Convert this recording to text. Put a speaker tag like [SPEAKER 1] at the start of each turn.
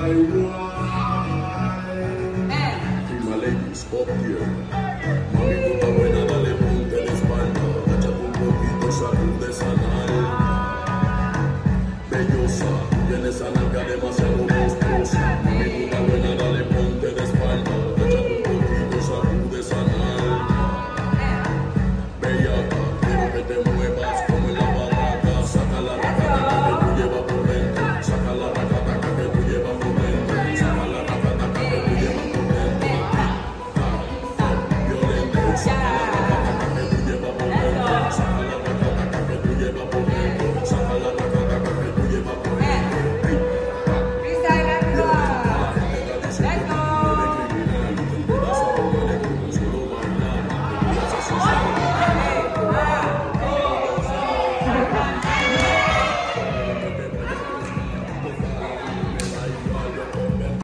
[SPEAKER 1] My ladies up here. Mami, tú estás buena, dale ponte de espalda. Agáchate un poquito, sacude esa nalga. Bellosa, tienes esa nalga demasiado.